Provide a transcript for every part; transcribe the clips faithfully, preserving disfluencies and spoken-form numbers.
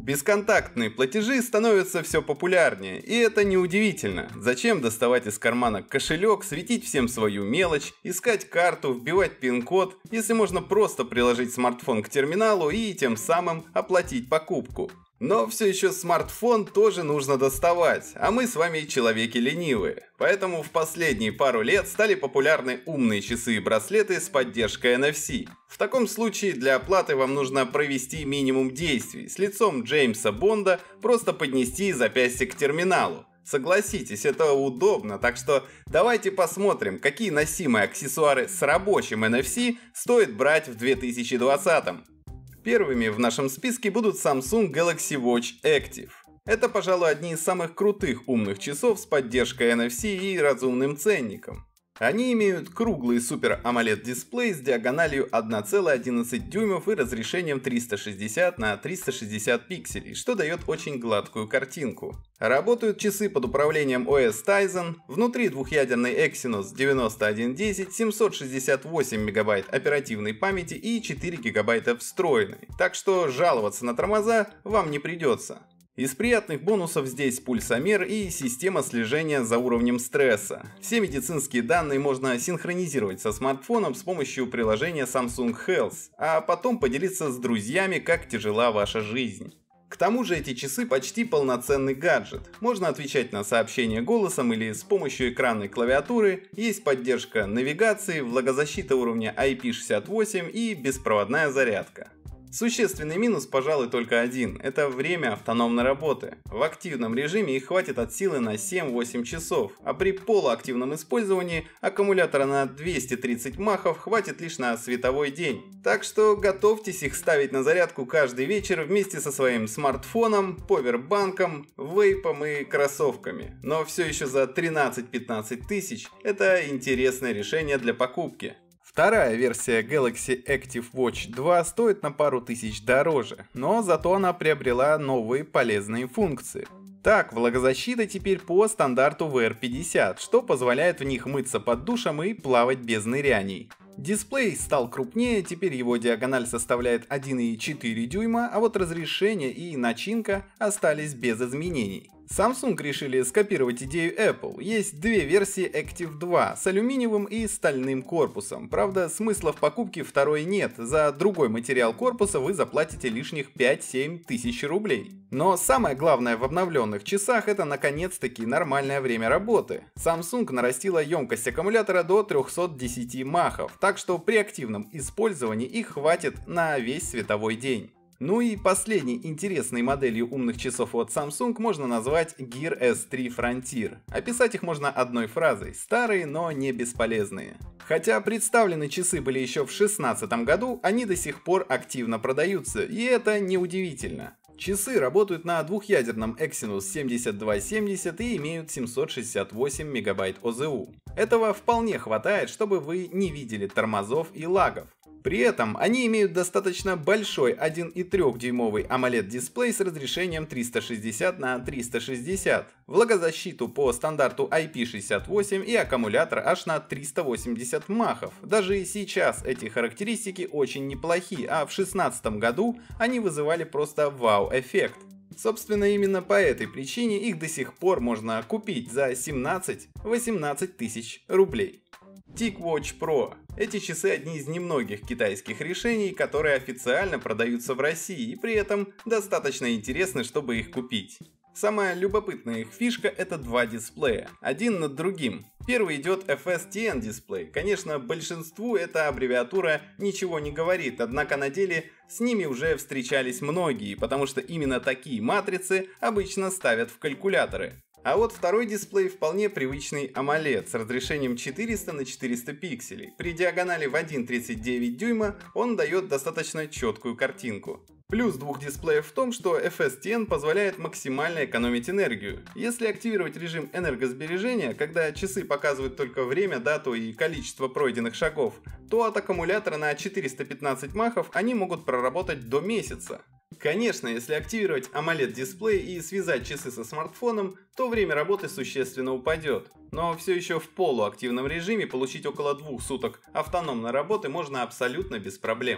Бесконтактные платежи становятся все популярнее, и это неудивительно. Зачем доставать из кармана кошелек, светить всем свою мелочь, искать карту, вбивать пин-код, если можно просто приложить смартфон к терминалу и тем самым оплатить покупку. Но все еще смартфон тоже нужно доставать, а мы с вами человеки ленивые. Поэтому в последние пару лет стали популярны умные часы и браслеты с поддержкой эн эф си. В таком случае для оплаты вам нужно провести минимум действий, с лицом Джеймса Бонда просто поднести запястье к терминалу. Согласитесь, это удобно, так что давайте посмотрим, какие носимые аксессуары с рабочим эн эф си стоит брать в две тысячи двадцатом. Первыми в нашем списке будут Samsung Galaxy Watch Active. Это, пожалуй, одни из самых крутых умных часов с поддержкой эн эф си и разумным ценником. Они имеют круглый Super AMOLED дисплей с диагональю одна целая одиннадцать дюймов и разрешением триста шестьдесят на триста шестьдесят пикселей, что дает очень гладкую картинку. Работают часы под управлением о эс Tizen, внутри двухъядерный Exynos девяносто один десять, семьсот шестьдесят восемь мегабайт оперативной памяти и четыре гигабайта встроенной, так что жаловаться на тормоза вам не придется. Из приятных бонусов здесь пульсомер и система слежения за уровнем стресса. Все медицинские данные можно синхронизировать со смартфоном с помощью приложения Samsung Health, а потом поделиться с друзьями, как тяжела ваша жизнь. К тому же эти часы почти полноценный гаджет. Можно отвечать на сообщения голосом или с помощью экранной клавиатуры, есть поддержка навигации, влагозащита уровня ай пи шестьдесят восемь и беспроводная зарядка. Существенный минус, пожалуй, только один – это время автономной работы. В активном режиме их хватит от силы на семь-восемь часов, а при полуактивном использовании аккумулятора на двести тридцать махов хватит лишь на световой день. Так что готовьтесь их ставить на зарядку каждый вечер вместе со своим смартфоном, повербанком, вейпом и кроссовками. Но все еще за тринадцать-пятнадцать тысяч – это интересное решение для покупки. Вторая версия Galaxy Active Watch два стоит на пару тысяч дороже, но зато она приобрела новые полезные функции. Так, влагозащита теперь по стандарту ви ар пятьдесят, что позволяет в них мыться под душем и плавать без ныряний. Дисплей стал крупнее, теперь его диагональ составляет один и четыре дюйма, а вот разрешение и начинка остались без изменений. Samsung решили скопировать идею Apple. Есть две версии Active два с алюминиевым и стальным корпусом. Правда, смысла в покупке второй нет. За другой материал корпуса вы заплатите лишних пять-семь тысяч рублей. Но самое главное в обновленных часах — это наконец-таки нормальное время работы. Samsung нарастила емкость аккумулятора до трёхсот десяти махов, так что при активном использовании их хватит на весь световой день. Ну и последней интересной моделью умных часов от Samsung можно назвать Gear эс три Frontier. Описать их можно одной фразой: старые, но не бесполезные. Хотя представлены часы были еще в две тысячи шестнадцатом году, они до сих пор активно продаются, и это неудивительно. Часы работают на двухъядерном Exynos семьдесят два семьдесят и имеют семьсот шестьдесят восемь мегабайт о зэ у. Этого вполне хватает, чтобы вы не видели тормозов и лагов. При этом они имеют достаточно большой один и трёхдюймовый AMOLED дисплей с разрешением триста шестьдесят на триста шестьдесят, влагозащиту по стандарту ай пи шестьдесят восемь и аккумулятор аж на триста восемьдесят махов. Даже сейчас эти характеристики очень неплохи, а в две тысячи шестнадцатом году они вызывали просто вау-эффект. Собственно, именно по этой причине их до сих пор можно купить за семнадцать-восемнадцать тысяч рублей. TicWatch Pro. Эти часы одни из немногих китайских решений, которые официально продаются в России и при этом достаточно интересны, чтобы их купить. Самая любопытная их фишка — это два дисплея, один над другим. Первый идет эф эс ти эн дисплей. Конечно, большинству эта аббревиатура ничего не говорит, однако на деле с ними уже встречались многие, потому что именно такие матрицы обычно ставят в калькуляторы. А вот второй дисплей вполне привычный AMOLED с разрешением четыреста на четыреста пикселей. При диагонали в один целых тридцать девять дюйма он дает достаточно четкую картинку. Плюс двух дисплеев в том, что эф эс ти эн позволяет максимально экономить энергию. Если активировать режим энергосбережения, когда часы показывают только время, дату и количество пройденных шагов, то от аккумулятора на четыреста пятнадцать махов они могут проработать до месяца. Конечно, если активировать AMOLED дисплей и связать часы со смартфоном, то время работы существенно упадет. Но все еще в полуактивном режиме получить около двух суток автономной работы можно абсолютно без проблем.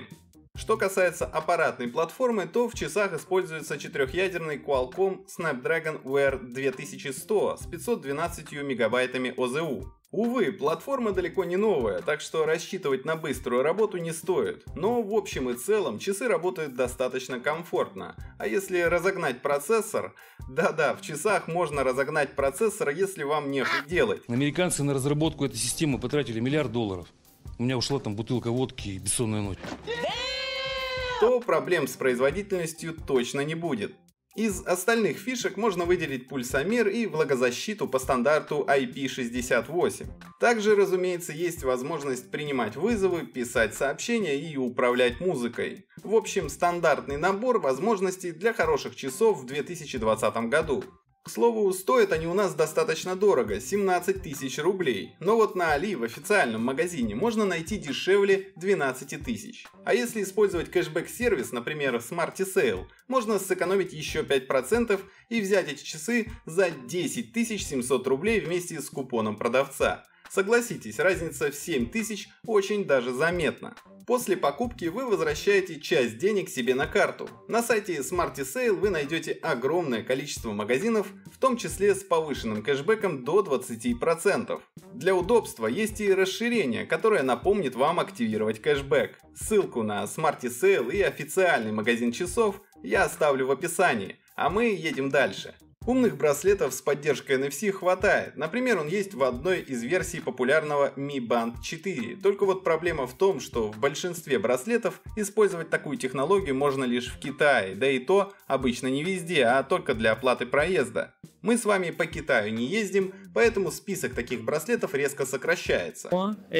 Что касается аппаратной платформы, то в часах используется четырехъядерный Qualcomm Snapdragon Wear две тысячи сто с пятьсот двенадцатью мегабайтами о зэ у. Увы, платформа далеко не новая, так что рассчитывать на быструю работу не стоит. Но в общем и целом часы работают достаточно комфортно. А если разогнать процессор... Да-да, в часах можно разогнать процессор, если вам нечего делать. Американцы на разработку этой системы потратили миллиард долларов. У меня ушла там бутылка водки и бессонная ночь. То проблем с производительностью точно не будет. Из остальных фишек можно выделить пульсомер и влагозащиту по стандарту ай пи шестьдесят восемь. Также, разумеется, есть возможность принимать вызовы, писать сообщения и управлять музыкой. В общем, стандартный набор возможностей для хороших часов в две тысячи двадцатом году. К слову, стоят они у нас достаточно дорого – семнадцать тысяч рублей. Но вот на Али в официальном магазине можно найти дешевле двенадцати тысяч. А если использовать кэшбэк-сервис, например, Smarty Sale, можно сэкономить еще пять процентов и взять эти часы за десять тысяч семьсот рублей вместе с купоном продавца. Согласитесь, разница в семь тысяч очень даже заметна. После покупки вы возвращаете часть денег себе на карту. На сайте Smarty Sale вы найдете огромное количество магазинов, в том числе с повышенным кэшбэком до двадцати процентов. Для удобства есть и расширение, которое напомнит вам активировать кэшбэк. Ссылку на Smarty Sale и официальный магазин часов я оставлю в описании, а мы едем дальше. Умных браслетов с поддержкой эн эф си хватает. Например, он есть в одной из версий популярного Mi Band четыре. Только вот проблема в том, что в большинстве браслетов использовать такую технологию можно лишь в Китае, да и то обычно не везде, а только для оплаты проезда. Мы с вами по Китаю не ездим, поэтому список таких браслетов резко сокращается.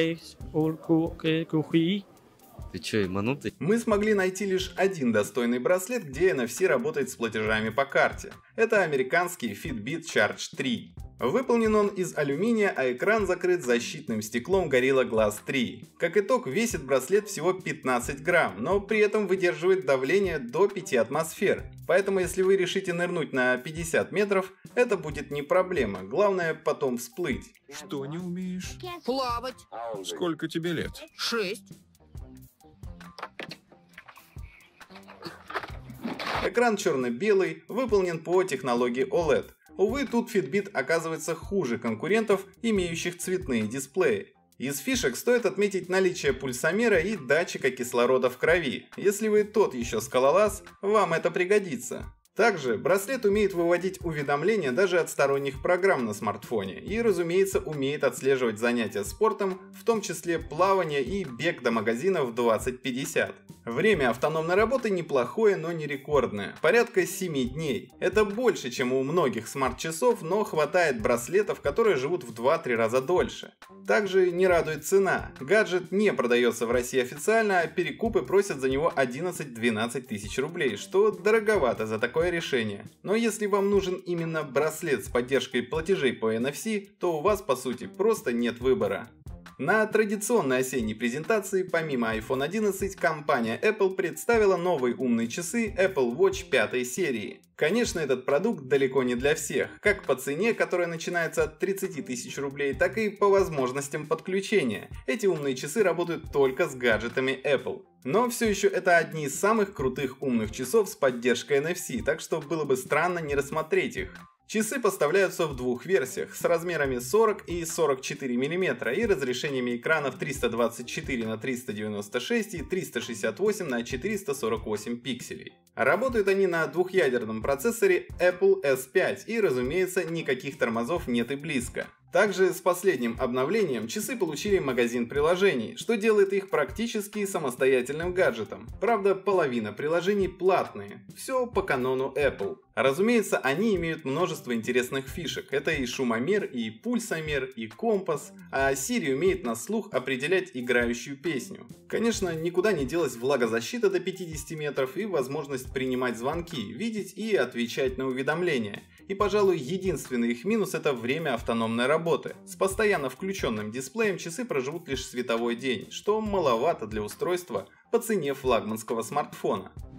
Ты чё, ебанутый? Мы смогли найти лишь один достойный браслет, где эн эф си работает с платежами по карте. Это американский Fitbit Charge три. Выполнен он из алюминия, а экран закрыт защитным стеклом Gorilla Glass три. Как итог, весит браслет всего пятнадцать грамм, но при этом выдерживает давление до пяти атмосфер. Поэтому если вы решите нырнуть на пятьдесят метров, это будет не проблема, главное потом всплыть. Что не умеешь? Плавать. Сколько тебе лет? Шесть. Экран черно-белый, выполнен по технологии о лед. Увы, тут Fitbit оказывается хуже конкурентов, имеющих цветные дисплеи. Из фишек стоит отметить наличие пульсомера и датчика кислорода в крови. Если вы тот еще скалолаз, вам это пригодится. Также браслет умеет выводить уведомления даже от сторонних программ на смартфоне и, разумеется, умеет отслеживать занятия спортом, в том числе плавание и бег до магазина в двадцать пятьдесят. Время автономной работы неплохое, но не рекордное, порядка семи дней. Это больше, чем у многих смарт-часов, но хватает браслетов, которые живут в два-три раза дольше. Также не радует цена. Гаджет не продается в России официально, а перекупы просят за него одиннадцать-двенадцать тысяч рублей, что дороговато за такое решение. Но если вам нужен именно браслет с поддержкой платежей по эн эф си, то у вас по сути просто нет выбора. На традиционной осенней презентации, помимо айфон одиннадцать, компания Apple представила новые умные часы Apple Watch пятой серии. Конечно, этот продукт далеко не для всех, как по цене, которая начинается от тридцати тысяч рублей, так и по возможностям подключения. Эти умные часы работают только с гаджетами Apple. Но все еще это одни из самых крутых умных часов с поддержкой эн эф си, так что было бы странно не рассмотреть их. Часы поставляются в двух версиях с размерами сорок и сорок четыре миллиметра и разрешениями экранов триста двадцать четыре на триста девяносто шесть и триста шестьдесят восемь на четыреста сорок восемь пикселей. Работают они на двухъядерном процессоре Apple эс пять и, разумеется, никаких тормозов нет и близко. Также с последним обновлением часы получили магазин приложений, что делает их практически самостоятельным гаджетом. Правда, половина приложений платные. Все по канону Apple. Разумеется, они имеют множество интересных фишек. Это и шумомер, и пульсомер, и компас. А Siri умеет на слух определять играющую песню. Конечно, никуда не делась влагозащита до пятидесяти метров и возможность принимать звонки, видеть и отвечать на уведомления. И, пожалуй, единственный их минус — это время автономной работы. С постоянно включенным дисплеем часы проживут лишь световой день, что маловато для устройства по цене флагманского смартфона.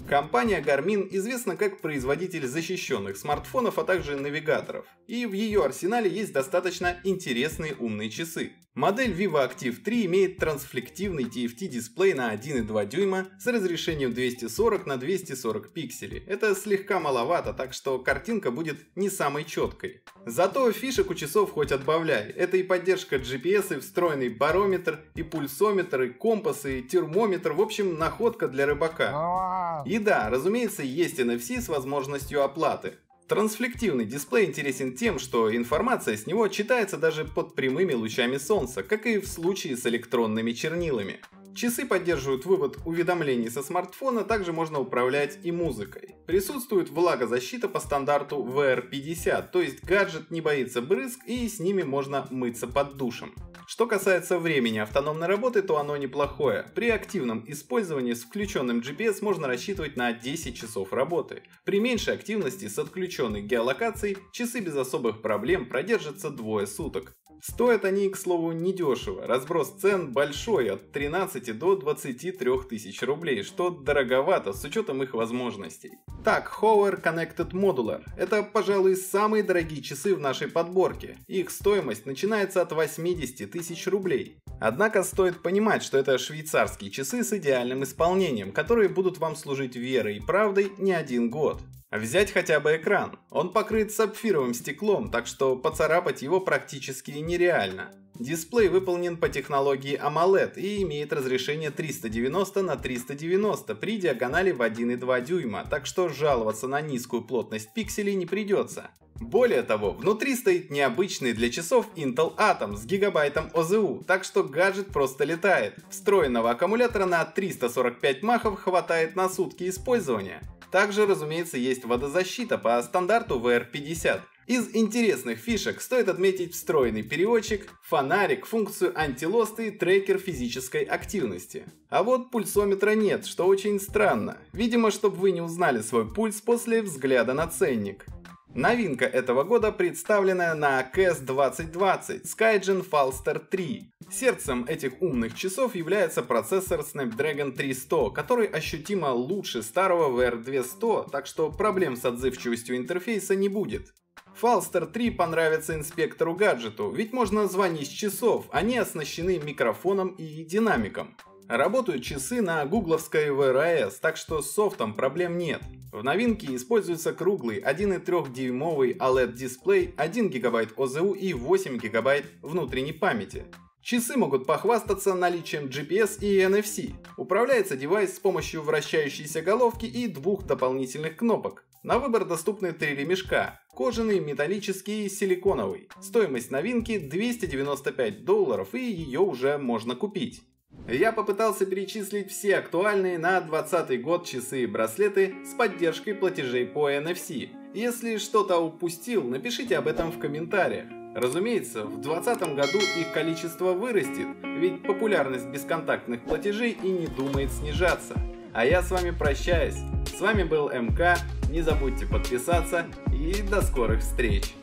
Компания Garmin известна как производитель защищенных смартфонов, а также навигаторов. И в ее арсенале есть достаточно интересные умные часы. Модель Vivo Active три имеет трансфлективный ти эф ти-дисплей на один и два дюйма с разрешением двести сорок на двести сорок пикселей. Это слегка маловато, так что картинка будет не самой четкой. Зато фишек у часов хоть отбавляй. Это и поддержка джи пи эс, и встроенный барометр, и пульсометр, и компас, и термометр. В общем, находка для рыбака. И да, разумеется, есть эн эф си с возможностью оплаты. Трансфлективный дисплей интересен тем, что информация с него читается даже под прямыми лучами солнца, как и в случае с электронными чернилами. Часы поддерживают вывод уведомлений со смартфона, также можно управлять и музыкой. Присутствует влагозащита по стандарту ви ар пятьдесят, то есть гаджет не боится брызг и с ними можно мыться под душем. Что касается времени автономной работы, то оно неплохое. При активном использовании с включенным джи пи эс можно рассчитывать на десять часов работы. При меньшей активности с отключенной геолокацией часы без особых проблем продержатся двое суток. Стоят они, к слову, недешево. Разброс цен большой, от тринадцати до двадцати трёх тысяч рублей, что дороговато с учетом их возможностей. Так, Heuer Connected Modular – это, пожалуй, самые дорогие часы в нашей подборке. Их стоимость начинается от восьмидесяти тысяч рублей. Однако стоит понимать, что это швейцарские часы с идеальным исполнением, которые будут вам служить верой и правдой не один год. Взять хотя бы экран. Он покрыт сапфировым стеклом, так что поцарапать его практически нереально. Дисплей выполнен по технологии AMOLED и имеет разрешение триста девяносто на триста девяносто при диагонали в один и два дюйма, так что жаловаться на низкую плотность пикселей не придется. Более того, внутри стоит необычный для часов Intel Atom с гигабайтом о зэ у, так что гаджет просто летает. Встроенного аккумулятора на триста сорок пять махов хватает на сутки использования. Также, разумеется, есть водозащита по стандарту ви ар пятьдесят. Из интересных фишек стоит отметить встроенный переводчик, фонарик, функцию антилост и трекер физической активности. А вот пульсометра нет, что очень странно. Видимо, чтобы вы не узнали свой пульс после взгляда на ценник. Новинка этого года представленная на си и эс двадцать двадцать Skygen Falster три. Сердцем этих умных часов является процессор Snapdragon три сто, который ощутимо лучше старого ви ар двести, так что проблем с отзывчивостью интерфейса не будет. Falster три понравится инспектору гаджету, ведь можно звонить с часов, они оснащены микрофоном и динамиком. Работают часы на гугловской ви ар эс, так что с софтом проблем нет. В новинке используется круглый один и три дюймовый о лед дисплей, один гигабайт о зэ у и восемь гигабайт внутренней памяти. Часы могут похвастаться наличием джи пи эс и эн эф си. Управляется девайс с помощью вращающейся головки и двух дополнительных кнопок. На выбор доступны три ремешка – кожаный, металлический и силиконовый. Стоимость новинки двести девяносто пять долларов, и ее уже можно купить. Я попытался перечислить все актуальные на двадцатый год часы и браслеты с поддержкой платежей по эн эф си. Если что-то упустил, напишите об этом в комментариях. Разумеется, в двадцатом году их количество вырастет, ведь популярность бесконтактных платежей и не думает снижаться. А я с вами прощаюсь. С вами был эм ка, не забудьте подписаться и до скорых встреч!